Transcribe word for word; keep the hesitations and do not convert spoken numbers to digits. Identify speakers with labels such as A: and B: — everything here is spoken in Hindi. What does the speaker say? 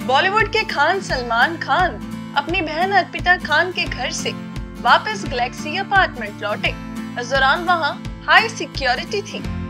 A: बॉलीवुड के खान सलमान खान अपनी बहन अर्पिता खान के घर से वापस गैलेक्सी अपार्टमेंट लौटे। इस दौरान वहां हाई सिक्योरिटी थी।